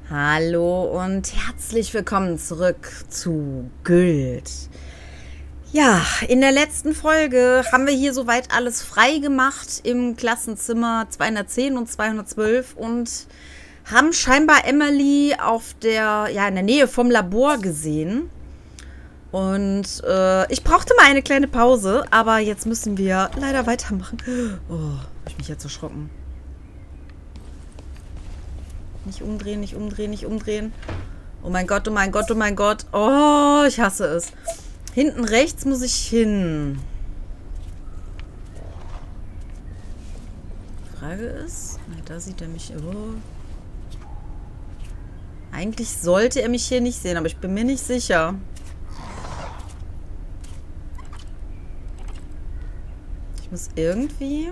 Hallo und herzlich willkommen zurück zu Gylt. Ja, in der letzten Folge haben wir hier soweit alles frei gemacht im Klassenzimmer 210 und 212 und haben scheinbar Emily in der Nähe vom Labor gesehen. Und ich brauchte mal eine kleine Pause, aber jetzt müssen wir leider weitermachen. Oh, hab ich mich jetzt erschrocken. Nicht umdrehen, nicht umdrehen, nicht umdrehen. Oh mein Gott, oh mein Gott, oh mein Gott. Oh, ich hasse es. Hinten rechts muss ich hin. Die Frage ist... Na, da sieht er mich... Oh. Eigentlich sollte er mich hier nicht sehen, aber ich bin mir nicht sicher. Ich muss irgendwie...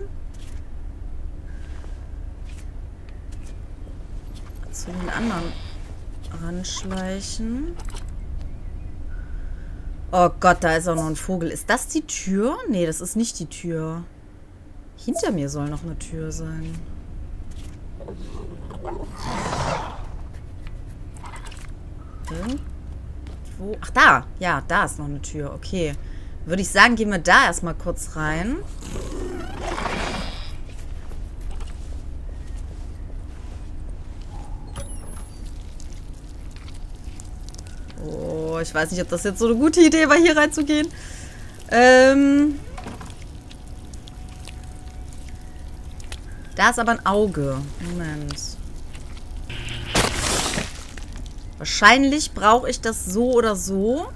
zu den anderen ranschleichen. Oh Gott, da ist auch noch ein Vogel. Ist das die Tür? Nee, das ist nicht die Tür. Hinter mir soll noch eine Tür sein. Irgendwo. Ach, da. Ja, da ist noch eine Tür. Okay. Würde ich sagen, gehen wir da erstmal kurz rein. Oh, ich weiß nicht, ob das jetzt so eine gute Idee war, hier reinzugehen. Da ist aber ein Auge. Moment. Wahrscheinlich brauche ich das so oder so.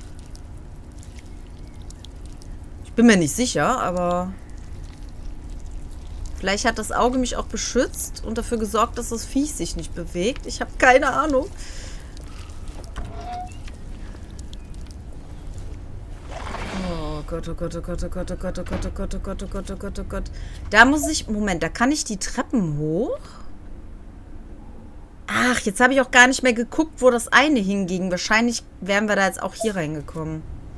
Ich bin mir nicht sicher, aber... Vielleicht hat das Auge mich auch beschützt und dafür gesorgt, dass das Viech sich nicht bewegt. Ich habe keine Ahnung. Oh Gott, oh Gott, oh Gott, oh Gott, oh Gott, oh Gott, oh Gott, oh Gott, oh Gott, oh Gott, oh Gott. Da muss ich... Moment, da kann ich die Treppen hoch? Ach, jetzt habe ich auch gar nicht mehr geguckt, wo das eine hinging. Wahrscheinlich wären wir da jetzt auch hier reingekommen.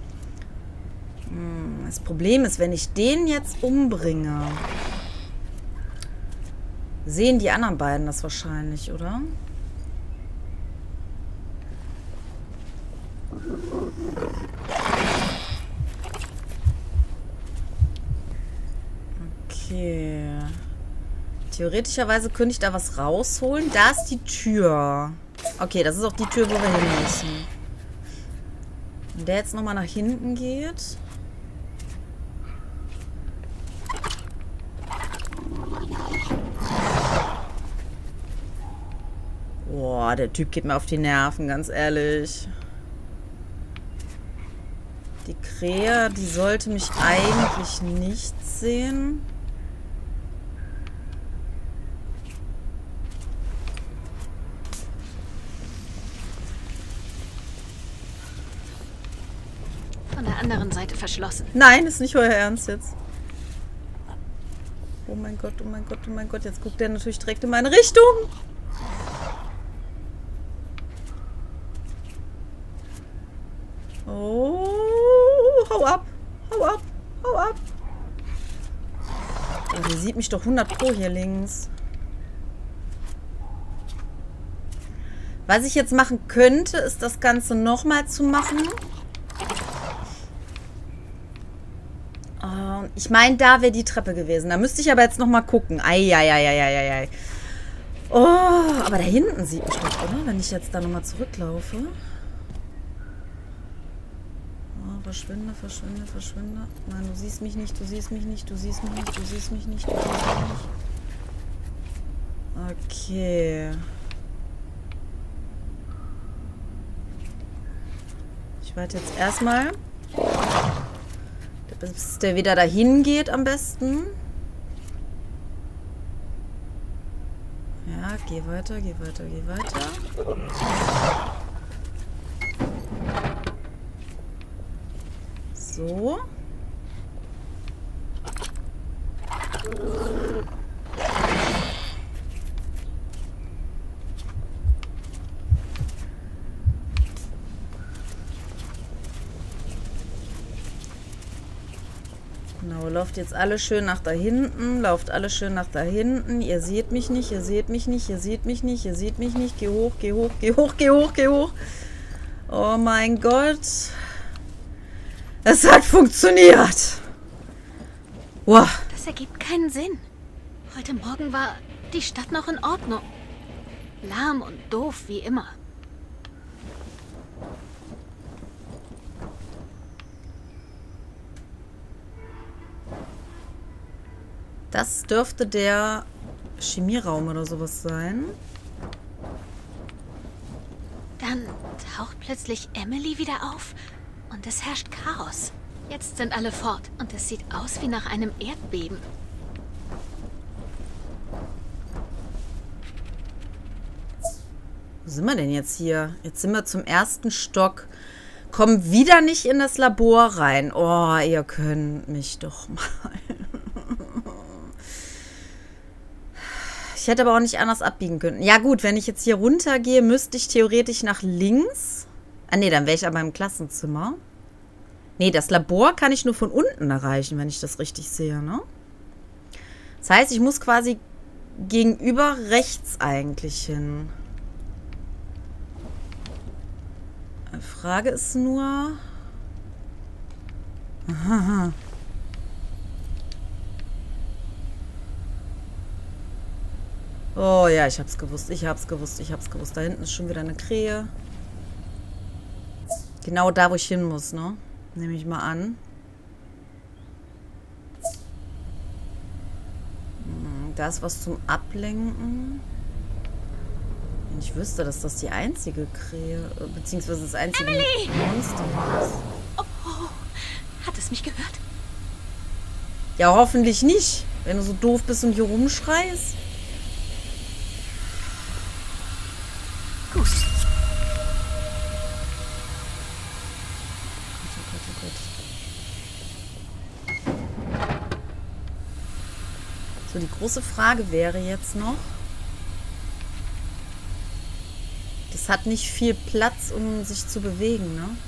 Das Problem ist, wenn ich den jetzt umbringe, sehen die anderen beiden das wahrscheinlich, oder? Okay. Theoretischerweise könnte ich da was rausholen. Da ist die Tür. Okay, das ist auch die Tür, wo wir hin müssen. Wenn der jetzt nochmal nach hinten geht. Boah, der Typ geht mir auf die Nerven, ganz ehrlich. Die Krähe, die sollte mich eigentlich nicht sehen. Von der anderen Seite verschlossen. Nein, ist nicht euer Ernst jetzt. Oh mein Gott, oh mein Gott, oh mein Gott. Jetzt guckt der natürlich direkt in meine Richtung. Oh, hau ab, hau ab, hau ab. Oh, der sieht mich doch 100 Pro hier links. Was ich jetzt machen könnte, ist das Ganze nochmal zu machen. Ich meine, da wäre die Treppe gewesen. Da müsste ich aber jetzt nochmal gucken. Eieieiei. Oh, aber da hinten sieht mich doch, oder? Wenn ich jetzt da nochmal zurücklaufe. Oh, verschwinde, verschwinde, verschwinde. Nein, du siehst mich nicht, du siehst mich nicht, du siehst mich nicht, du siehst mich nicht, du siehst mich nicht. Okay. Ich warte jetzt erstmal, bis der wieder dahin geht am besten. Ja, geh weiter, geh weiter, geh weiter. So. Genau, lauft jetzt alle schön nach da hinten. Lauft alle schön nach da hinten. Ihr seht mich nicht, ihr seht mich nicht, ihr seht mich nicht, ihr seht mich nicht. Geh hoch, geh hoch, geh hoch, geh hoch, geh hoch. Oh mein Gott. Es hat funktioniert. Wow. Das ergibt keinen Sinn. Heute Morgen war die Stadt noch in Ordnung. Lahm und doof wie immer. Das dürfte der Chemieraum oder sowas sein. Dann taucht plötzlich Emily wieder auf und es herrscht Chaos. Jetzt sind alle fort und es sieht aus wie nach einem Erdbeben. Wo sind wir denn jetzt hier? Jetzt sind wir zum ersten Stock. Kommen wieder nicht in das Labor rein. Oh, ihr könnt mich doch mal. Ich hätte aber auch nicht anders abbiegen können. Ja gut, wenn ich jetzt hier runter gehe, müsste ich theoretisch nach links. Ah nee, dann wäre ich aber im Klassenzimmer. Nee, das Labor kann ich nur von unten erreichen, wenn ich das richtig sehe, ne? Das heißt, ich muss quasi gegenüber rechts eigentlich hin. Die Frage ist nur... Aha. Oh ja, ich hab's gewusst, ich hab's gewusst, ich hab's gewusst. Da hinten ist schon wieder eine Krähe. Genau da, wo ich hin muss, ne? Nehme ich mal an. Da ist was zum Ablenken. Wenn ich wüsste, dass das die einzige Krähe, beziehungsweise das einzige Emily! Monster ist. Oh, hat es mich gehört? Ja, hoffentlich nicht. Wenn du so doof bist und hier rumschreist. Gut. So, die große Frage wäre jetzt noch. Das hat nicht viel Platz, um sich zu bewegen, ne?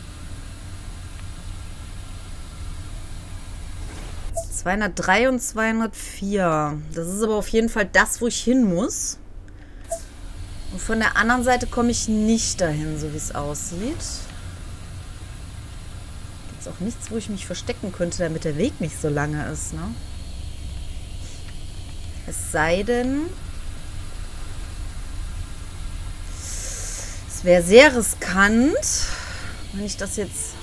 203 und 204. Das ist aber auf jeden Fall das, wo ich hin muss. Und von der anderen Seite komme ich nicht dahin, so wie es aussieht. Gibt es auch nichts, wo ich mich verstecken könnte, damit der Weg nicht so lange ist, ne? Es sei denn... Es wäre sehr riskant, wenn ich das jetzt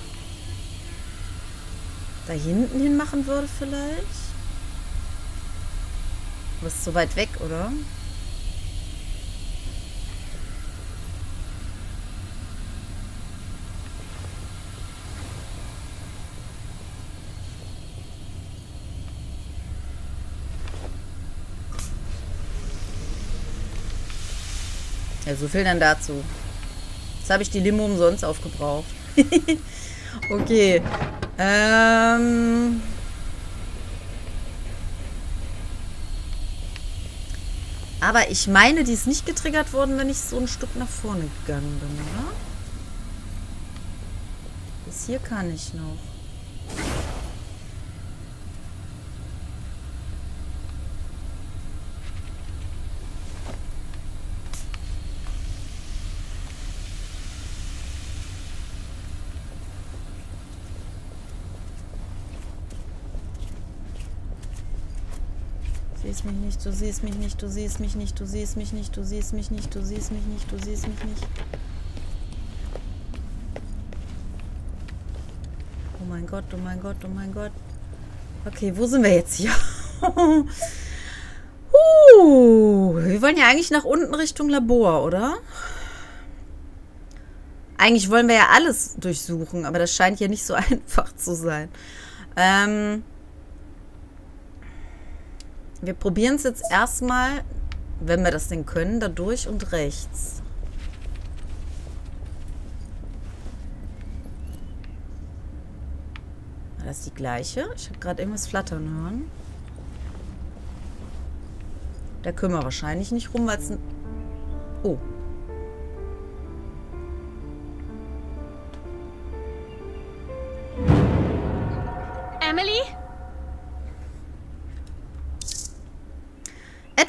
da hinten hin machen würde vielleicht. Aber es ist so weit weg, oder? Ja, so viel dann dazu. Jetzt habe ich die Limo umsonst aufgebraucht. Okay. Aber ich meine, die ist nicht getriggert worden, wenn ich so ein Stück nach vorne gegangen bin, oder? Bis hier kann ich noch. Du siehst mich nicht, du siehst mich nicht, du siehst mich nicht, du siehst mich nicht, du siehst mich nicht, du siehst mich nicht, du siehst mich nicht. Oh mein Gott, oh mein Gott, oh mein Gott. Okay, wo sind wir jetzt hier? Wir wollen ja eigentlich nach unten Richtung Labor, oder? Eigentlich wollen wir ja alles durchsuchen, aber das scheint ja nicht so einfach zu sein. Wir probieren es jetzt erstmal, wenn wir das denn können, da durch und rechts. War das die gleiche? Ich habe gerade irgendwas flattern hören. Da können wir wahrscheinlich nicht rum, weil es ein... Oh. Emily?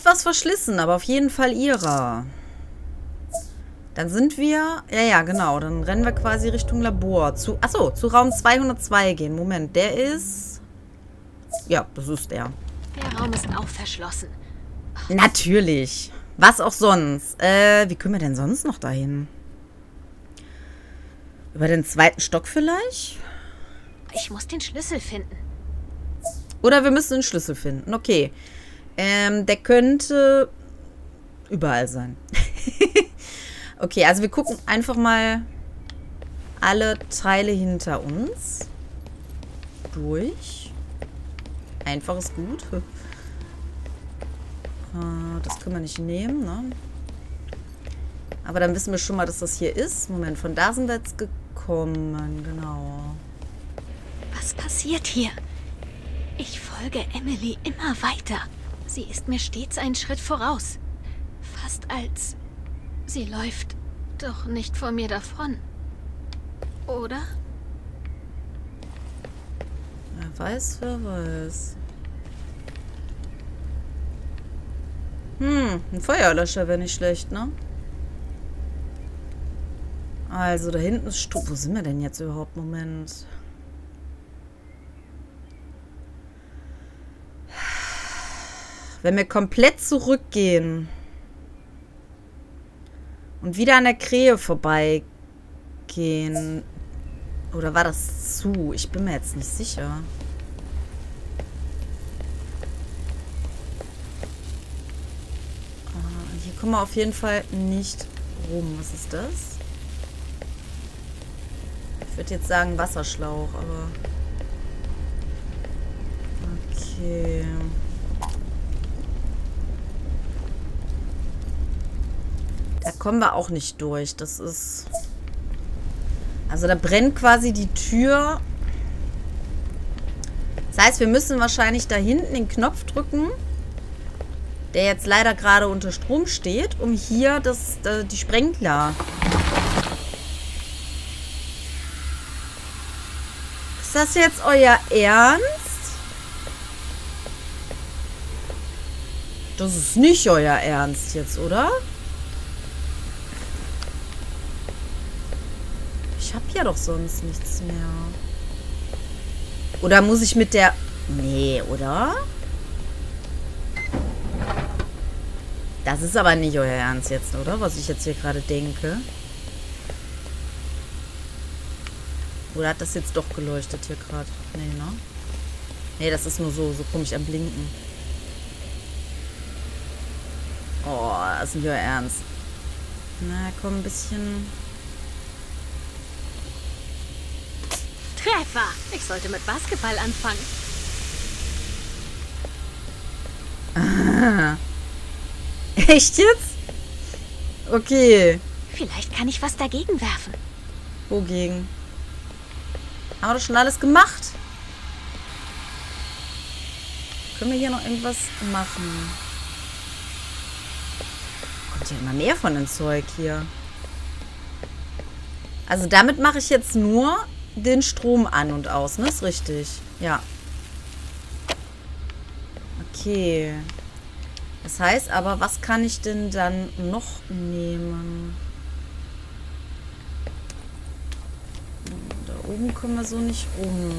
etwas verschlissen, aber auf jeden Fall ihrer. Dann sind wir... Ja, genau. Dann rennen wir quasi Richtung Labor. Achso, zu Raum 202 gehen. Moment, der ist... Ja, das ist der. Der Raum ist auch verschlossen. Natürlich. Was auch sonst. Wie können wir denn sonst noch dahin? Über den 2. Stock vielleicht? Ich muss den Schlüssel finden. Oder wir müssen den Schlüssel finden. Okay. Der könnte überall sein. Okay, also wir gucken einfach mal alle Teile hinter uns durch. Einfach ist gut. Das können wir nicht nehmen, ne? Aber dann wissen wir schon mal, dass das hier ist. Moment, von da sind wir jetzt gekommen. Genau. Was passiert hier? Ich folge Emily immer weiter. Sie ist mir stets einen Schritt voraus. Fast als... Sie läuft doch nicht vor mir davon. Oder? Wer weiß, wer weiß. Ein Feuerlöscher wäre nicht schlecht, ne? Also, da hinten ist Strom. Wo sind wir denn jetzt überhaupt? Moment. Wenn wir komplett zurückgehen und wieder an der Krähe vorbeigehen. Oder war das zu? Ich bin mir jetzt nicht sicher. Hier kommen wir auf jeden Fall nicht rum. Was ist das? Ich würde jetzt sagen Wasserschlauch, aber... Okay... Da kommen wir auch nicht durch. Das ist... Also da brennt quasi die Tür. Das heißt, wir müssen wahrscheinlich da hinten den Knopf drücken, der jetzt leider gerade unter Strom steht, um hier die Sprenkler... Ist das jetzt euer Ernst? Das ist nicht euer Ernst jetzt, oder? Ich hab ja doch sonst nichts mehr. Oder muss ich mit der... Nee, oder? Das ist aber nicht euer Ernst jetzt, oder? Was ich jetzt hier gerade denke. Oder hat das jetzt doch geleuchtet hier gerade? Nee, ne? Nee, das ist nur so komisch am Blinken. Oh, das ist nicht euer Ernst. Na, komm, ein bisschen... Treffer! Ich sollte mit Basketball anfangen. Ah. Echt jetzt? Okay. Vielleicht kann ich was dagegen werfen. Wogegen? Haben wir doch schon alles gemacht. Können wir hier noch irgendwas machen? Kommt ja immer mehr von dem Zeug hier. Also damit mache ich jetzt nur den Strom an und aus, ne? Ist richtig. Ja. Okay. Das heißt aber, was kann ich denn dann noch nehmen? Da oben kommen wir so nicht rum.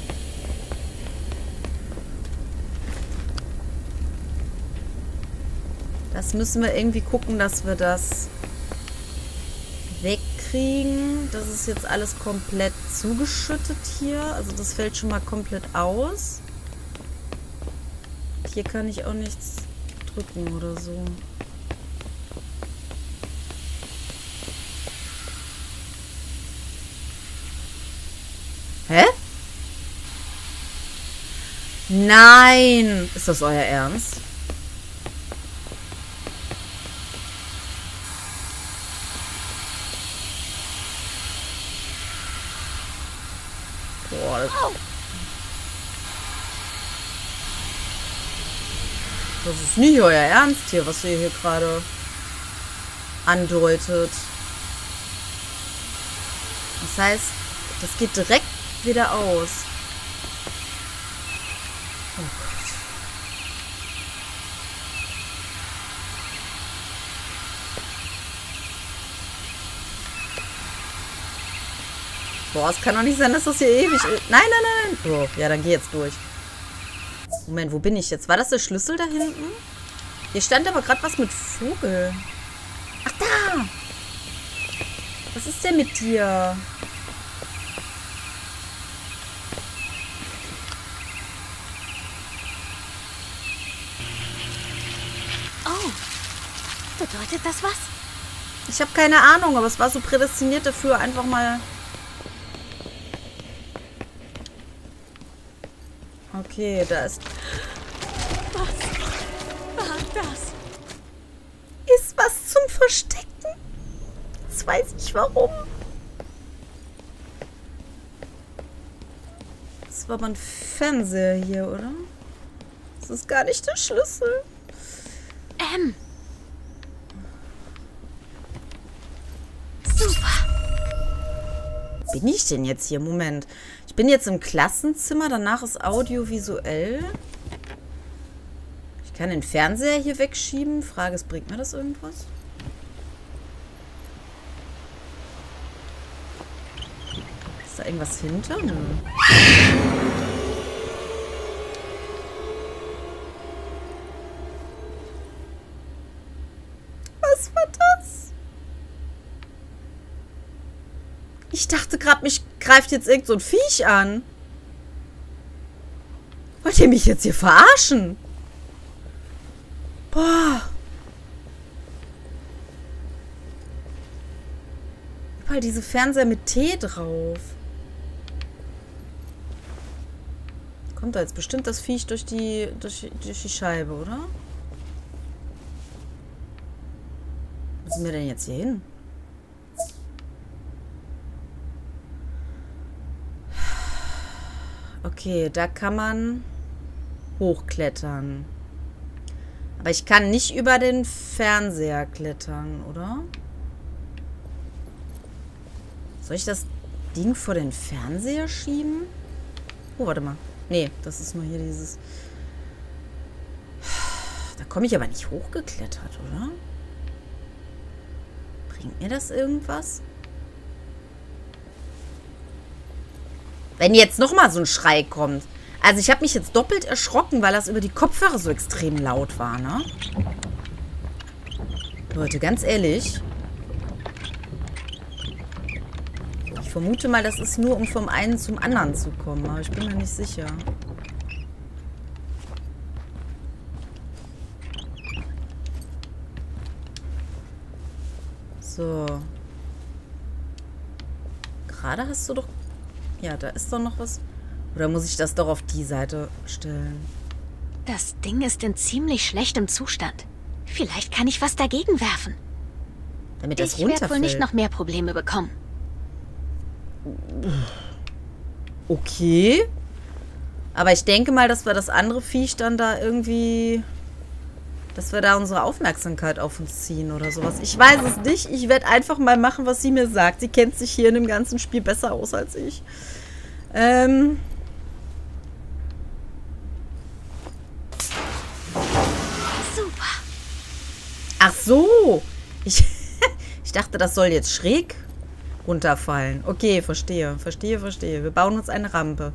Das müssen wir irgendwie gucken, dass wir das wegkriegen. Das ist jetzt alles komplett zugeschüttet hier. Also das fällt schon mal komplett aus. Hier kann ich auch nichts drücken oder so. Hä? Nein! Ist das euer Ernst? Boah, das ist nicht euer Ernst hier, was ihr hier gerade andeutet. Das heißt, das geht direkt wieder aus. Oh Boah, es kann doch nicht sein, dass das hier ewig ist. Nein, nein, nein. Oh, ja, dann geh jetzt durch. Moment, wo bin ich jetzt? War das der Schlüssel da hinten? Hier stand aber gerade was mit Vogel. Ach, da! Was ist denn mit dir? Oh, bedeutet das was? Ich habe keine Ahnung, aber es war so prädestiniert dafür, einfach mal... Okay, da ist... Was war das? Ist was zum Verstecken? Jetzt weiß ich warum. Das war aber ein Fernseher hier, oder? Das ist gar nicht der Schlüssel. Super. Bin ich denn jetzt hier? Moment. Ich bin jetzt im Klassenzimmer, danach ist audiovisuell. Ich kann den Fernseher hier wegschieben. Frage ist, bringt mir das irgendwas? Ist da irgendwas hinter? Nö. Was war das? Ich dachte gerade, mich greift jetzt irgend so ein Viech an. Wollt ihr mich jetzt hier verarschen? Boah. Überall diese Fernseher mit Tee drauf. Kommt da jetzt bestimmt das Viech durch die Scheibe, oder? Wo sind wir denn jetzt hier hin? Okay, da kann man hochklettern. Aber ich kann nicht über den Fernseher klettern, oder? Soll ich das Ding vor den Fernseher schieben? Oh, warte mal. Nee, das ist nur hier dieses... Da komme ich aber nicht hochgeklettert, oder? Bringt mir das irgendwas? Wenn jetzt nochmal so ein Schrei kommt. Also ich habe mich jetzt doppelt erschrocken, weil das über die Kopfhörer so extrem laut war, ne? Leute, ganz ehrlich. Ich vermute mal, das ist nur, um vom einen zum anderen zu kommen. Aber ich bin mir nicht sicher. So. Gerade hast du doch... Ja, da ist doch noch was... Oder muss ich das doch auf die Seite stellen? Das Ding ist in ziemlich schlechtem Zustand. Vielleicht kann ich was dagegen werfen. Damit das Ich werde runterfällt. wohl nicht noch mehr Probleme bekommen. Okay. Aber ich denke mal, dass wir das andere Viech dann da irgendwie... Dass wir da unsere Aufmerksamkeit auf uns ziehen oder sowas. Ich weiß es nicht. Ich werde einfach mal machen, was sie mir sagt. Sie kennt sich hier in dem ganzen Spiel besser aus als ich. Super. Ach so. Ich dachte, das soll jetzt schräg runterfallen. Okay, verstehe. Verstehe. Wir bauen uns eine Rampe.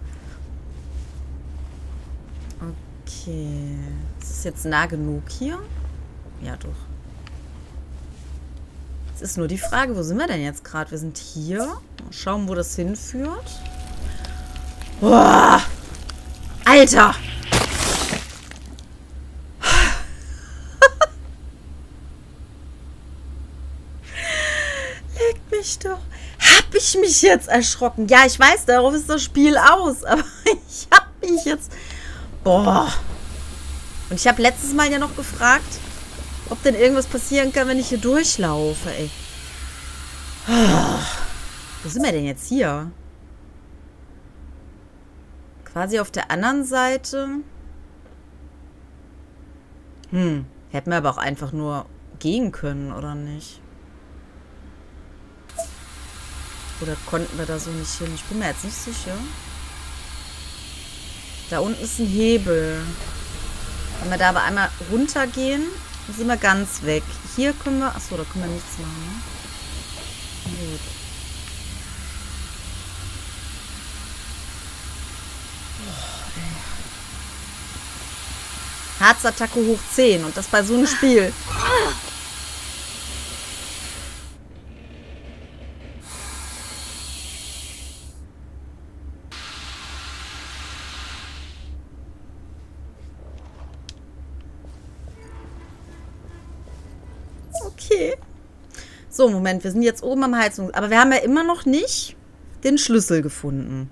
Okay. Ist es jetzt nah genug hier? Ja, doch. Jetzt ist nur die Frage, wo sind wir denn jetzt gerade? Wir sind hier. Mal schauen, wo das hinführt. Boah! Alter! Leg mich doch. Hab ich mich jetzt erschrocken? Ja, ich weiß, darauf ist das Spiel aus. Aber ich hab mich jetzt... Boah. Und ich habe letztes Mal ja noch gefragt, ob denn irgendwas passieren kann, wenn ich hier durchlaufe, ey. Wo sind wir denn jetzt hier? Quasi auf der anderen Seite. Hätten wir aber auch einfach nur gehen können, oder nicht? Oder konnten wir da so nicht hin? Ich bin mir jetzt nicht sicher. Da unten ist ein Hebel. Wenn wir da aber einmal runtergehen, dann sind wir ganz weg. Hier können wir... Achso, da können wir nichts machen. Ne? Gut. Herzattacke hoch 10 und das bei so einem Spiel. Okay. So, Moment, wir sind jetzt oben am Heizung. Aber wir haben ja immer noch nicht den Schlüssel gefunden.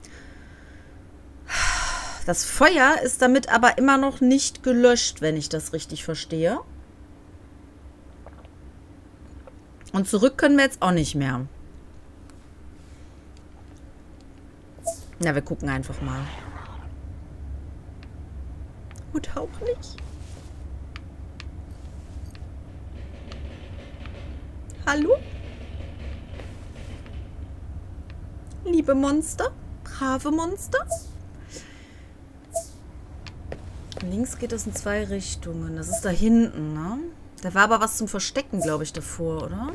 Das Feuer ist damit aber immer noch nicht gelöscht, wenn ich das richtig verstehe. Und zurück können wir jetzt auch nicht mehr. Na, wir gucken einfach mal. Oder auch nicht. Hallo? Liebe Monster? Brave Monster? Links geht es in 2 Richtungen. Das ist da hinten, ne? Da war aber was zum Verstecken, glaube ich, davor, oder?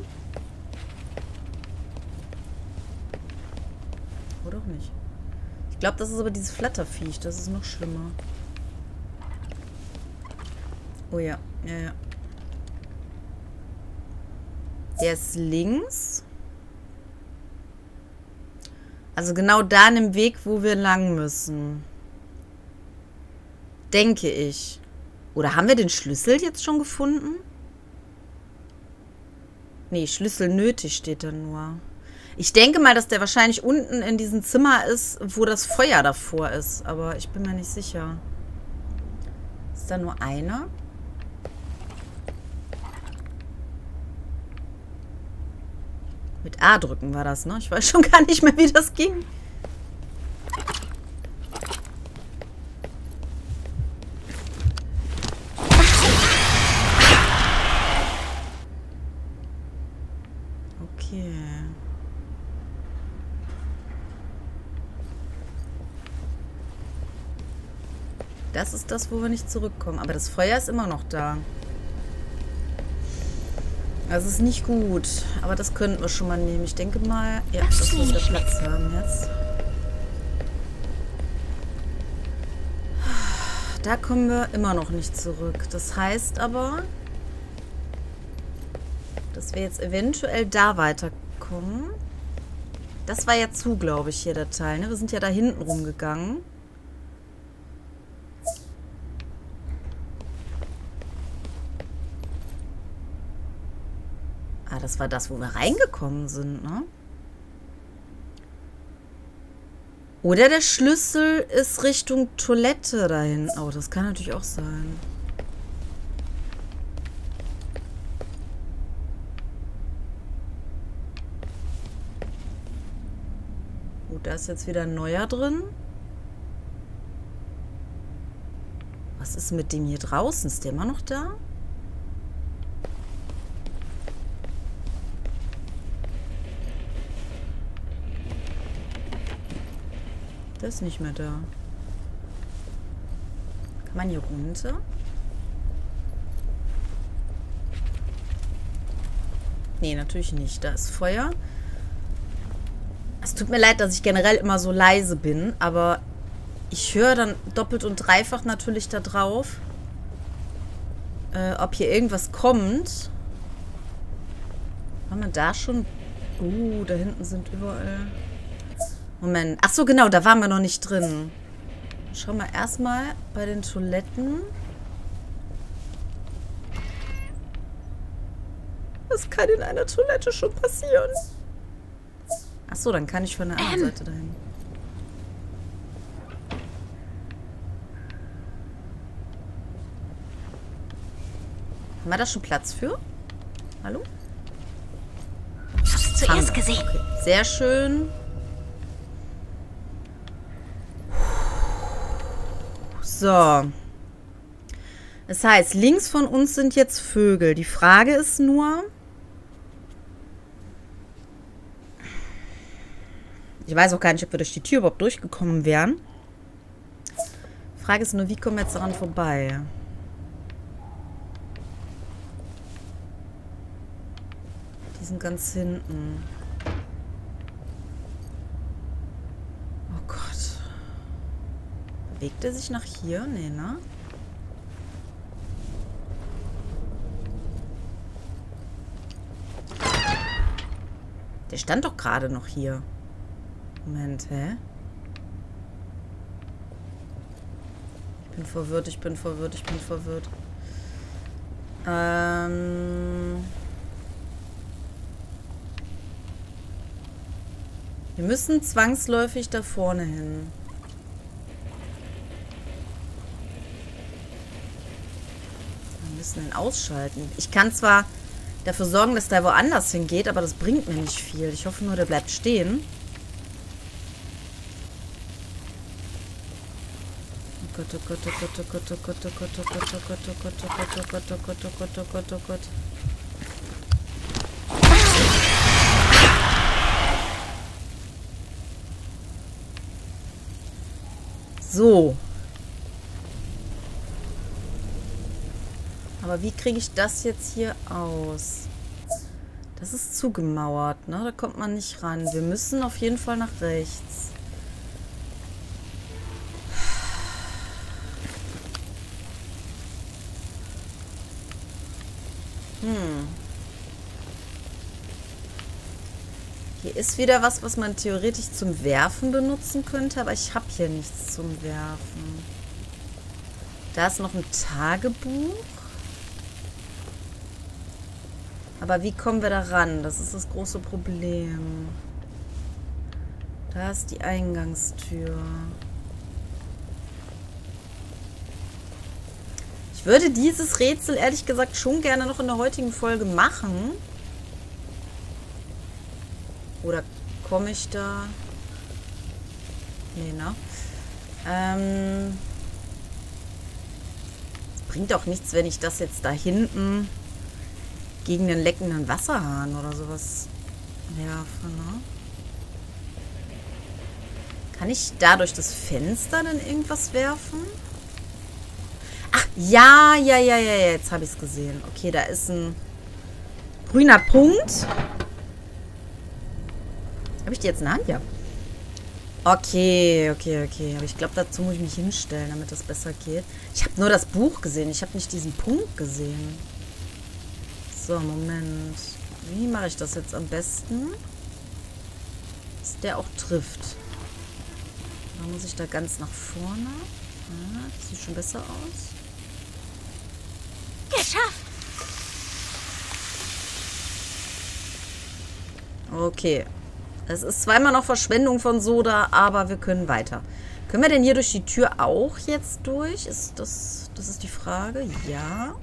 Oder auch nicht. Ich glaube, das ist aber dieses Flatterviech. Das ist noch schlimmer. Oh ja, ja, ja. Der ist links. Also genau da an dem Weg, wo wir lang müssen. Denke ich. Oder haben wir den Schlüssel jetzt schon gefunden? Nee, Schlüssel nötig steht da nur. Ich denke mal, dass der wahrscheinlich unten in diesem Zimmer ist, wo das Feuer davor ist. Aber ich bin mir nicht sicher. Ist da nur einer? Mit A drücken war das, ne? Ich weiß schon gar nicht mehr, wie das ging. Okay. Das ist das, wo wir nicht zurückkommen. Aber das Feuer ist immer noch da. Das ist nicht gut. Aber das könnten wir schon mal nehmen. Ich denke mal, ja, dass wir wieder Platz haben jetzt. Da kommen wir immer noch nicht zurück. Das heißt aber, dass wir jetzt eventuell da weiterkommen. Das war ja zu, glaube ich, hier der Teil. Ne? Wir sind ja da hinten rumgegangen. Ah, das war das, wo wir reingekommen sind, ne? Oder der Schlüssel ist Richtung Toilette dahin. Oh, das kann natürlich auch sein. Gut, da ist jetzt wieder ein neuer drin. Was ist mit dem hier draußen? Ist der immer noch da? Der ist nicht mehr da. Kann man hier runter? Nee, natürlich nicht. Da ist Feuer. Es tut mir leid, dass ich generell immer so leise bin, aber ich höre dann doppelt und dreifach natürlich da drauf, ob hier irgendwas kommt. Waren wir da schon? Da hinten sind überall... Moment. Ach so, genau, da waren wir noch nicht drin. Schauen wir erstmal bei den Toiletten. Was kann in einer Toilette schon passieren? Ach so, dann kann ich von der anderen Seite dahin. Haben wir da schon Platz für? Hallo? Hab's zuerst gesehen. Okay. Sehr schön. So. Das heißt, links von uns sind jetzt Vögel. Die Frage ist nur... Ich weiß auch gar nicht, ob wir durch die Tür überhaupt durchgekommen wären. Die Frage ist nur, wie kommen wir jetzt daran vorbei? Die sind ganz hinten. Oh Gott. Bewegt er sich nach hier? Nee, ne? Der stand doch gerade noch hier. Moment, hä? Ich bin verwirrt, ich bin verwirrt, ich bin verwirrt. Wir müssen zwangsläufig da vorne hin. Wir müssen ihn ausschalten. Ich kann zwar dafür sorgen, dass der woanders hingeht, aber das bringt mir nicht viel. Ich hoffe nur, der bleibt stehen. Oh Gott, oh Gott, oh Gott, oh Gott, oh Gott, oh Gott, oh Gott, oh Gott, oh Gott, oh Gott, oh Gott, oh Gott, oh Gott, oh Gott, oh Gott. So. Aber wie kriege ich das jetzt hier aus? Das ist zugemauert, ne? Da kommt man nicht ran. Wir müssen auf jeden Fall nach rechts. Hier ist wieder was man theoretisch zum Werfen benutzen könnte, aber ich habe hier nichts zum Werfen. Da ist noch ein Tagebuch. Aber wie kommen wir da ran? Das ist das große Problem. Da ist die Eingangstür. Ich würde dieses Rätsel ehrlich gesagt schon gerne noch in der heutigen Folge machen. Oder komme ich da? Nee, ne? Bringt auch nichts, wenn ich das jetzt da hinten gegen den leckenden Wasserhahn oder sowas werfe, ne? Kann ich da durch das Fenster dann irgendwas werfen? Ach, ja, jetzt habe ich es gesehen. Okay, da ist ein grüner Punkt. Habe ich die jetzt in der Hand? Ja. Okay. Aber ich glaube, dazu muss ich mich hinstellen, damit das besser geht. Ich habe nur das Buch gesehen. Ich habe nicht diesen Punkt gesehen. So, Moment. Wie mache ich das jetzt am besten? Dass der auch trifft. Da muss ich da ganz nach vorne. Ah, das sieht schon besser aus. Geschafft! Okay. Es ist zweimal noch Verschwendung von Soda, aber wir können weiter. Können wir denn hier durch die Tür auch jetzt durch? Das ist die Frage. Ja.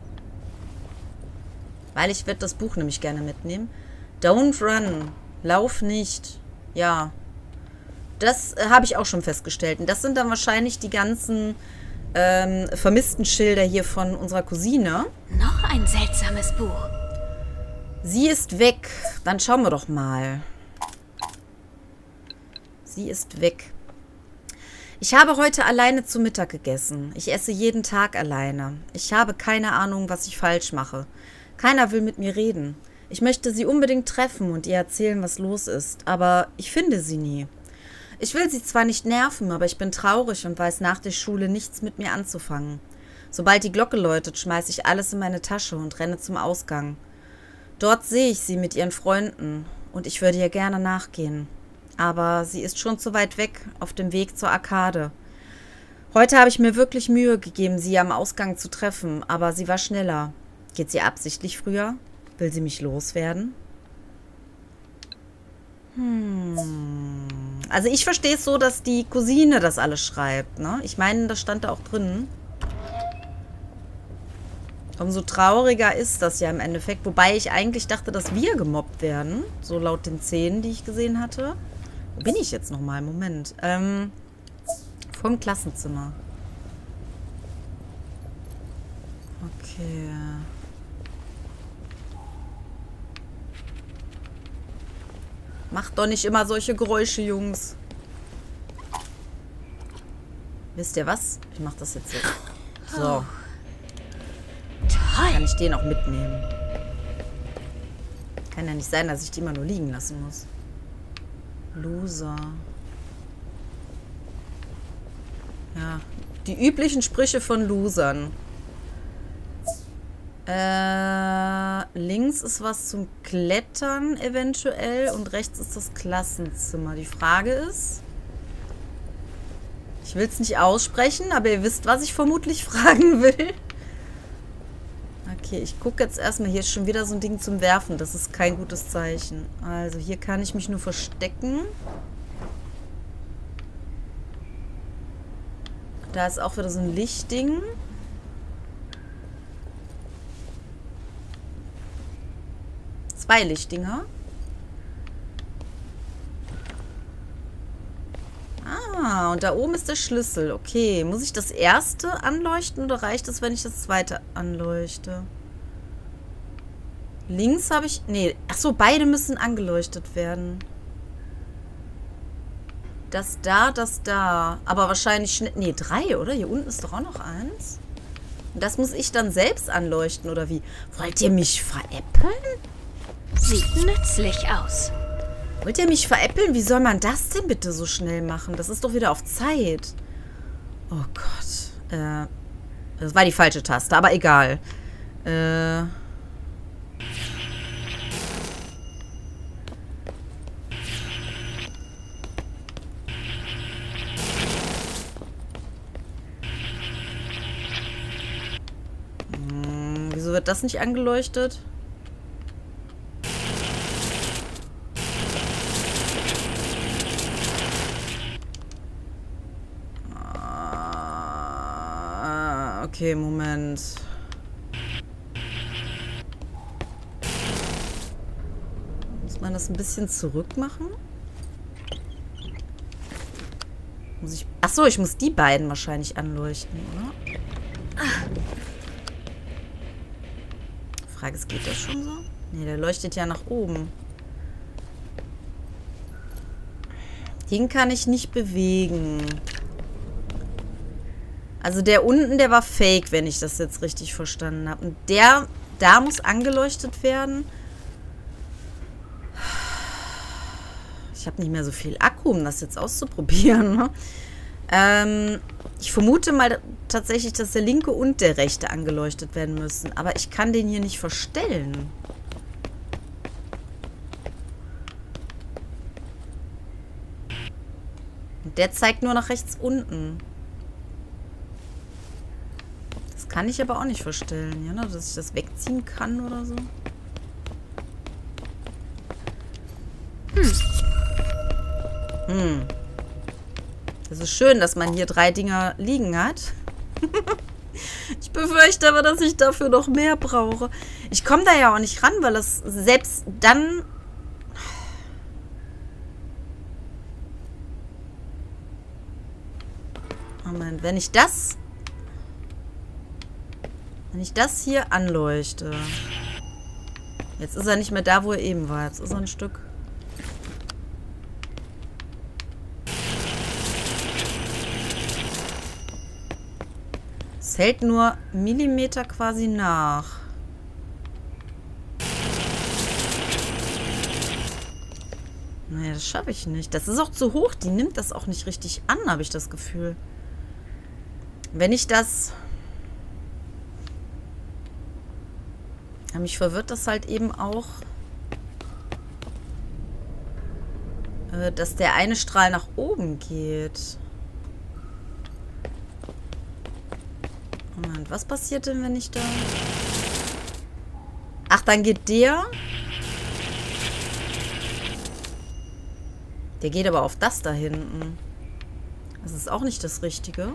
Weil ich werde das Buch nämlich gerne mitnehmen. Don't run. Lauf nicht. Ja. Das habe ich auch schon festgestellt. Und das sind dann wahrscheinlich die ganzen vermissten Schilder hier von unserer Cousine. Noch ein seltsames Buch. Sie ist weg. Dann schauen wir doch mal. Sie ist weg. Ich habe heute alleine zu Mittag gegessen. Ich esse jeden Tag alleine. Ich habe keine Ahnung, was ich falsch mache. Keiner will mit mir reden. Ich möchte sie unbedingt treffen und ihr erzählen, was los ist. Aber ich finde sie nie. Ich will sie zwar nicht nerven, aber ich bin traurig und weiß nach der Schule nichts mit mir anzufangen. Sobald die Glocke läutet, schmeiße ich alles in meine Tasche und renne zum Ausgang. Dort sehe ich sie mit ihren Freunden und ich würde ihr gerne nachgehen. Aber sie ist schon zu weit weg, auf dem Weg zur Arkade. Heute habe ich mir wirklich Mühe gegeben, sie am Ausgang zu treffen, aber sie war schneller. Geht sie absichtlich früher? Will sie mich loswerden? Also ich verstehe es so, dass die Cousine das alles schreibt, ne? Ich meine, das stand da auch drin. Umso trauriger ist das ja im Endeffekt. Wobei ich eigentlich dachte, dass wir gemobbt werden. So laut den Szenen, die ich gesehen hatte. Wo bin ich jetzt nochmal? Moment. Vorm Klassenzimmer. Okay. Macht doch nicht immer solche Geräusche, Jungs. Wisst ihr was? Ich mach das jetzt so. So. Kann ich den auch mitnehmen. Kann ja nicht sein, dass ich die immer nur liegen lassen muss. Loser. Ja, die üblichen Sprüche von Losern. links ist was zum Klettern eventuell und rechts ist das Klassenzimmer. Die Frage ist, ich will es nicht aussprechen, aber ihr wisst, was ich vermutlich fragen will. Okay, ich gucke jetzt erstmal. Hier ist schon wieder so ein Ding zum Werfen. Das ist kein gutes Zeichen. Also hier kann ich mich nur verstecken. Da ist auch wieder so ein Lichtding. Zwei Lichtdinger. Ah, und da oben ist der Schlüssel. Okay, muss ich das erste anleuchten oder reicht es, wenn ich das zweite anleuchte? Links habe ich... Nee, achso, beide müssen angeleuchtet werden. Das da. Aber wahrscheinlich schnell... Nee, 3, oder? Hier unten ist doch auch noch eins. Und das muss ich dann selbst anleuchten, oder wie? Wollt ihr mich veräppeln? Sieht nützlich aus. Wollt ihr mich veräppeln? Wie soll man das denn bitte so schnell machen? Das ist doch wieder auf Zeit. Oh Gott. Das war die falsche Taste, aber egal. Wieso wird das nicht angeleuchtet? Okay, Moment. Muss man das ein bisschen zurück machen? Muss ich... Achso, ich muss die beiden wahrscheinlich anleuchten, oder? Frage ist, geht das schon so? Nee, der leuchtet ja nach oben. Den kann ich nicht bewegen. Also der unten, der war fake, wenn ich das jetzt richtig verstanden habe. Und der, da muss angeleuchtet werden. Ich habe nicht mehr so viel Akku, um das jetzt auszuprobieren. Ne? Ich vermute mal tatsächlich, dass der linke und der rechte angeleuchtet werden müssen. Aber ich kann den hier nicht verstellen. Und der zeigt nur nach rechts unten. Kann ich aber auch nicht verstellen, ja, ne? Dass ich das wegziehen kann oder so. Das ist schön, dass man hier 3 Dinger liegen hat. Ich befürchte aber, dass ich dafür noch mehr brauche. Ich komme da ja auch nicht ran, weil das selbst dann... Moment, wenn ich das hier anleuchte. Jetzt ist er nicht mehr da, wo er eben war. Jetzt ist er ein Stück. Es hält nur Millimeter quasi nach. Naja, das schaffe ich nicht. Das ist auch zu hoch. Die nimmt das auch nicht richtig an, habe ich das Gefühl. Wenn ich das... Ja, mich verwirrt das halt eben auch, dass der eine Strahl nach oben geht. Moment, was passiert denn, wenn ich da... Ach, dann geht der... Der geht aber auf das da hinten. Das ist auch nicht das Richtige.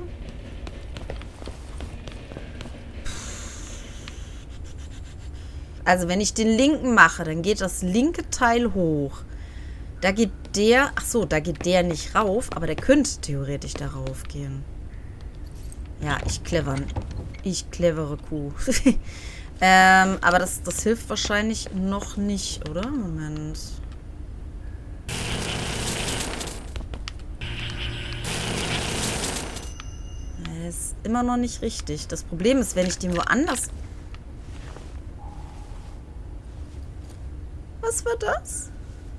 Also wenn ich den linken mache, dann geht das linke Teil hoch. Da geht der... Ach so, da geht der nicht rauf, aber der könnte theoretisch da rauf gehen. Ja, ich clevere Kuh. Aber das hilft wahrscheinlich noch nicht, oder? Moment. Ist immer noch nicht richtig. Das Problem ist, wenn ich den woanders... Was war das?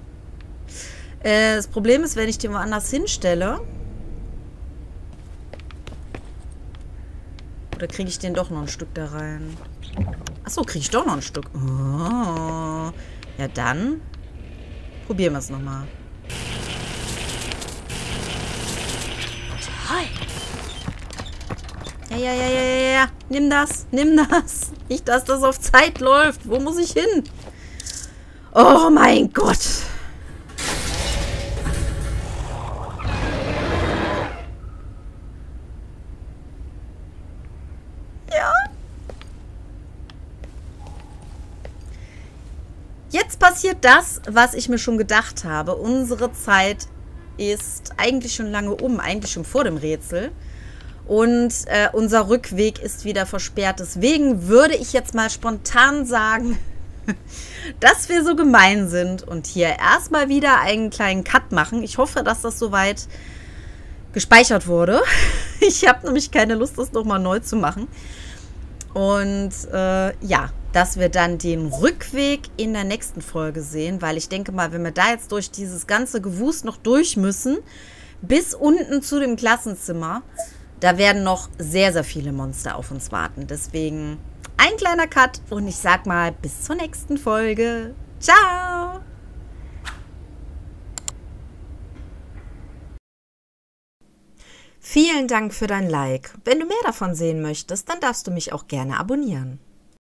Das Problem ist, wenn ich den woanders hinstelle... Oder kriege ich den doch noch ein Stück da rein? Achso, kriege ich doch noch ein Stück. Oh. Ja, dann probieren wir es nochmal. Toll. Ja. Nimm das. Nicht, dass das auf Zeit läuft. Wo muss ich hin? Oh mein Gott. Ja. Jetzt passiert das, was ich mir schon gedacht habe. Unsere Zeit ist eigentlich schon lange um, eigentlich schon vor dem Rätsel. Und unser Rückweg ist wieder versperrt. Deswegen würde ich jetzt mal spontan sagen, dass wir so gemein sind und hier erstmal wieder einen kleinen Cut machen. Ich hoffe, dass das soweit gespeichert wurde. Ich habe nämlich keine Lust, das nochmal neu zu machen. Und ja, dass wir dann den Rückweg in der nächsten Folge sehen, weil ich denke mal, wenn wir da jetzt durch dieses ganze Gewusst noch durch müssen, bis unten zu dem Klassenzimmer, da werden noch sehr, sehr viele Monster auf uns warten. Deswegen ein kleiner Cut und ich sag mal bis zur nächsten Folge. Ciao! Vielen Dank für dein Like. Wenn du mehr davon sehen möchtest, dann darfst du mich auch gerne abonnieren.